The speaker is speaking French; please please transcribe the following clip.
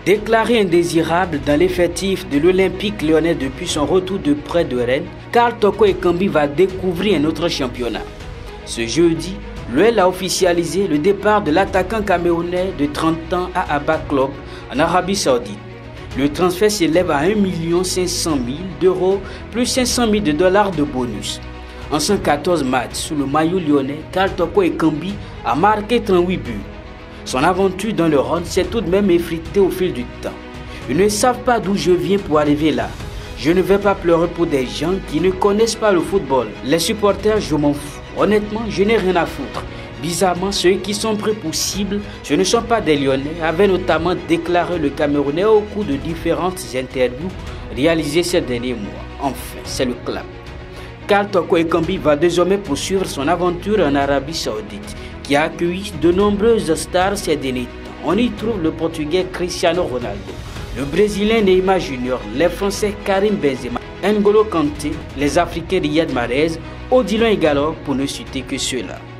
Déclaré indésirable dans l'effectif de l'Olympique lyonnais depuis son retour de prêt de Rennes, Karl Toko Ekambi va découvrir un autre championnat. Ce jeudi, l'OL a officialisé le départ de l'attaquant camerounais de 30 ans à Abba Club en Arabie Saoudite. Le transfert s'élève à 1 500 000 € plus 500 000 $ de bonus. En 114 matchs sous le maillot lyonnais, Karl Toko Ekambi a marqué 38 buts. Son aventure dans le Rhône s'est tout de même effritée au fil du temps. Ils ne savent pas d'où je viens pour arriver là. Je ne vais pas pleurer pour des gens qui ne connaissent pas le football. Les supporters, je m'en fous. Honnêtement, je n'ai rien à foutre. Bizarrement, ceux qui sont pris pour cible, ce ne sont pas des Lyonnais, avait notamment déclaré le Camerounais au cours de différentes interviews réalisées ces derniers mois. Enfin, c'est le club. Karl Toko Ekambi va désormais poursuivre son aventure en Arabie Saoudite, qui a accueilli de nombreuses stars ces derniers temps. On y trouve le Portugais Cristiano Ronaldo, le Brésilien Neymar Jr., les Français Karim Benzema, N'Golo Kanté, les Africains Riyad Mahrez, Odilon Igalo, pour ne citer que ceux-là.